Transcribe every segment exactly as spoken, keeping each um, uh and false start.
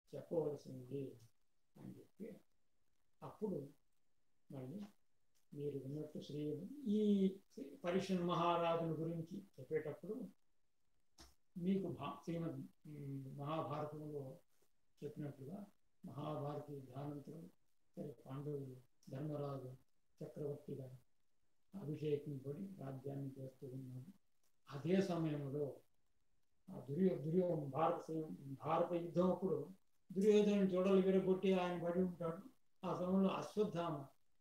చెప్పవలసింది అని చెప్పి అప్పుడు మళ్ళీ మీరు విన్నట్టు శ్రీ ఈ పరీక్షణ్ మహారాజుని గురించి చెప్పేటప్పుడు మీకు భా శ్రీమద్ మహాభారతంలో చెప్పినట్లుగా మహాభారతి ధ్యానంతరం సరే పాండవులు ధర్మరాజు చక్రవర్తిగా అభిషేకింపబడి రాజ్యాన్ని చేస్తూ ఉన్నాడు. అదే సమయంలో ఆ దుర్యో దుర్యో భారత భారత యుద్ధం అప్పుడు దుర్యోధను చూడలు విరగొట్టి ఆయన పడి ఉంటాడు. ఆ సమయంలో అశ్వత్థామ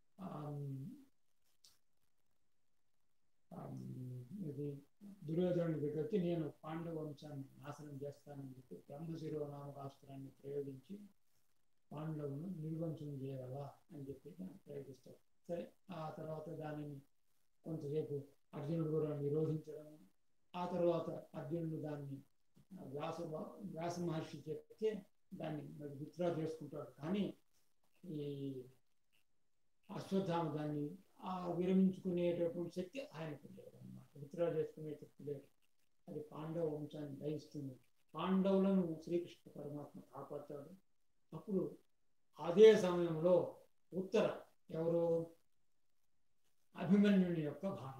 ఇది దుర్యోధనుడి దగ్గర వచ్చి నేను పాండవ వంశాన్ని నాశనం చేస్తానని చెప్పి బ్రహ్మశిరో నామకాస్త్రాన్ని ప్రయోగించి పాండవులను నిర్వంశం చేయగల అని చెప్పి దాన్ని ప్రయోగిస్తాడు. సరే, ఆ తర్వాత దానిని కొంతసేపు అర్జునుడు కూడా నిరోధించడం, ఆ తర్వాత అర్జునుడు దాన్ని వ్యాస వ్యాస మహర్షి చెప్తే దాన్ని మరి విత్డ్రా చేసుకుంటాడు. కానీ ఈ అశ్వత్థామ దాన్ని ఆ విరమించుకునేటటువంటి శక్తి ఆయనకు లేదు అన్నమాట. విత్డ్రా చేసుకునే శక్తి లేదు. అది పాండవ వంశాన్ని దయిస్తుంది. పాండవులను శ్రీకృష్ణ పరమాత్మ కాపాడతాడు. అప్పుడు అదే సమయంలో ఉత్తర ఎవరు అభిమన్యుని యొక్క భార్య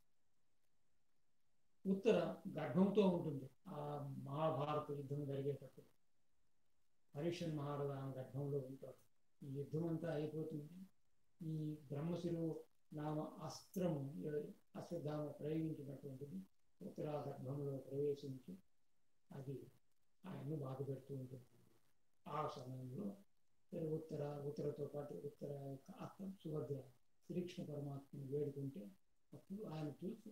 ఉత్తర గర్భంతో ఉంటుంది. ఆ మహాభారత యుద్ధం జరిగేటప్పుడు పరీక్షణ్ మహారాజు ఆమె గర్భంలో ఉంటాడు. ఈ యుద్ధం అంతా అయిపోతుంది. ఈ బ్రహ్మశిరు నామ అస్త్రము అశ్వత్థామ ప్రయోగించినటువంటిది ఉత్తర గర్భంలో ప్రవేశించి అది ఆయన్ను బాధ పెడుతూ ఉంటుంది. ఆ సమయంలో ఉత్తర ఉత్తరతో పాటు ఉత్తర యొక్క అత్త సుభద్ర శ్రీకృష్ణ పరమాత్మను వేడుకుంటే అప్పుడు ఆయన చూసి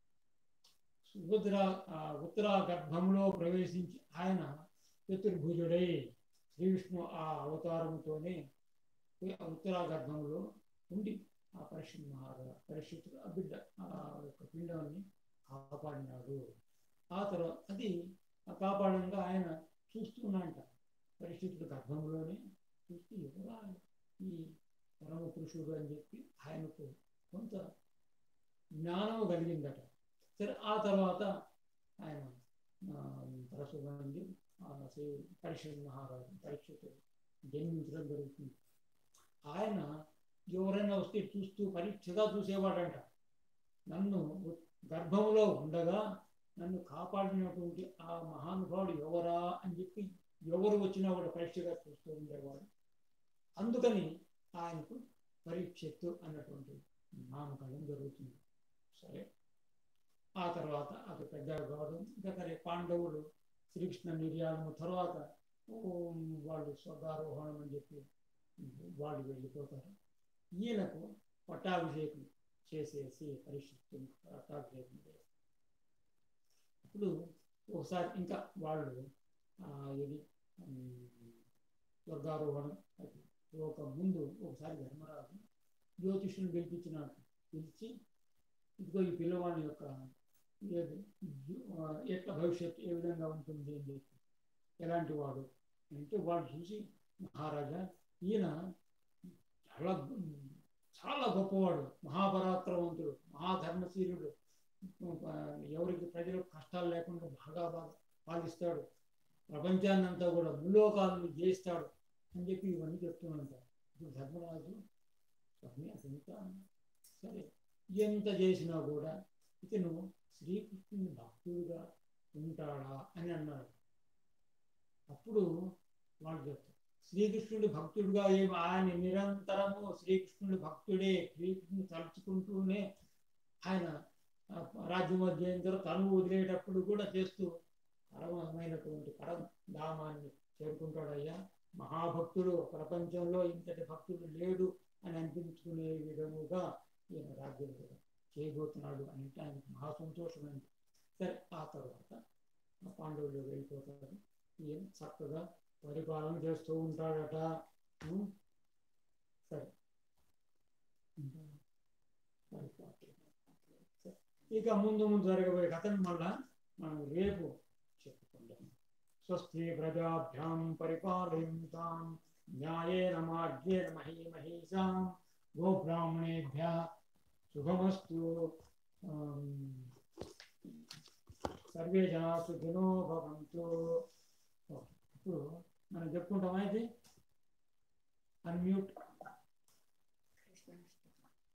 సుభద్ర ఉత్తర గర్భంలో ప్రవేశించి ఆయన చతుర్భుజుడై శ్రీవిష్ణు ఆ అవతారంతోనే ఉత్తర గర్భంలో ఉండి ఆ పరీక్షణ్ మహారాజు పరీక్షితుడు ఆ బిడ్డ ఆ యొక్క పిండాన్ని కాపాడినాడు. ఆ తర్వాత అది కాపాడంగా ఆయన చూస్తున్నాంట పరీక్షితుడు గర్భంలోనే చూసి ఎవరా ఈ పరమ పురుషుడు అని చెప్పి ఆయనకు కొంత జ్ఞానం కలిగిందట. సరే, ఆ తర్వాత ఆయన పరశురాముడి శ్రీ పరీక్షణ్ మహారాజు పరీక్షితుడు జన్మించడం జరుగుతుంది. ఆయన ఎవరైనా వస్తే చూస్తూ పరీక్షగా చూసేవాడంట. నన్ను గర్భంలో ఉండగా నన్ను కాపాడినటువంటి ఆ మహానుభావుడు ఎవరా అని చెప్పి ఎవరు వచ్చినా కూడా పరీక్షగా చూస్తూ ఉండేవాడు. అందుకని ఆయనకు పరీక్షిత్తు అన్నటువంటి నామకరణం జరుగుతుంది. సరే, ఆ తర్వాత అది పెద్ద కావడం ఇంకా సరే పాండవులు శ్రీకృష్ణ నిర్యాణము తర్వాత వాళ్ళు స్వర్గారోహణం అని చెప్పి వాళ్ళు వెళ్ళిపోతారు. ఈయనకు పట్టాభిషేకం చేసేసి పరీక్షిత్తు పట్టాభిషేకం చేస్తారు. అప్పుడు ఒకసారి ఇంకా వాళ్ళు ఇది స్వర్గారోహణం ఒక ముందు ఒకసారి ధర్మరాజు జ్యోతిష్యుని పిలిపించినాడు. పిలిచి ఇదిగో ఈ పిల్లవాడి యొక్క ఎట్లా భవిష్యత్తు ఏ విధంగా ఉంటుంది అని చెప్పి ఎలాంటి వాడు అంటే వాడు చూసి మహారాజా ఈయన చాలా చాలా గొప్పవాడు, మహాపరాక్రమవంతుడు, మహాధర్మశీలుడు, ఎవరికి ప్రజలకు కష్టాలు లేకుండా బాగా బాగా పాలిస్తాడు, ప్రపంచాన్ని అంతా కూడా ముల్లోకాలను జయిస్తాడు అని చెప్పి ఇవన్నీ చెప్తున్నాడు. ఇప్పుడు ధర్మరాజు స్వామి అదంతా సరే ఎంత చేసినా కూడా ఇతను శ్రీకృష్ణుని భక్తుడుగా ఉంటాడా అని అన్నాడు. అప్పుడు వాళ్ళు చెప్తారు శ్రీకృష్ణుడి భక్తుడుగా ఏమి ఆయన నిరంతరము శ్రీకృష్ణుడి భక్తుడే, శ్రీకృష్ణుని తలుచుకుంటూనే ఆయన రాజ్యమధ్యంతరం తను వదిలేటప్పుడు కూడా చేస్తూ పరమమైనటువంటి పరం ధామాన్ని చేరుకుంటాడయ్యా. మహాభక్తుడు, ప్రపంచంలో ఇంతటి భక్తుడు లేడు అని అనిపించుకునే విధముగా ఈయన రాజ్యం చేయబోతున్నాడు అంటే ఆయనకు మహా సంతోషమైంది. సరే, ఆ తర్వాత పాండవులు వెళ్ళిపోతారు. ఈయన చక్కగా పరిపాలన చేస్తూ ఉంటాడట. సరే, ఇక ముందు ముందు జరగబోయే కథను మళ్ళా మనం రేపు చెప్పుకుందాం. స్వస్తి ప్రజాభ్యాం పరిపాలయంతాం న్యాయేన మార్గేణ మహీమహీషాం గోబ్రాహ్మణేభ్యః శుభమస్తు. సర్వే జనాः సుఖినో భవంతు. ఇప్పుడు మనం చెప్పుకుంటామా ఇది అన్మ్యూట్